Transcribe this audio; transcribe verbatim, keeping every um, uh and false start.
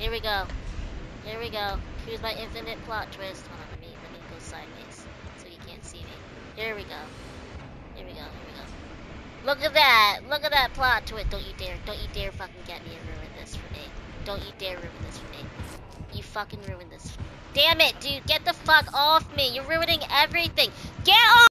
Here we go. Here we go. Here's my infinite plot twist. Hold on, let me let me go sideways so you can't see me. Here we go. Here we go. Here we go. Look at that! Look at that plot twist! Don't you dare! Don't you dare fucking get me and ruin this for me! Don't you dare ruin this for me! You fucking ruined this. Damn it, dude! Get the fuck off me! You're ruining everything! Get off!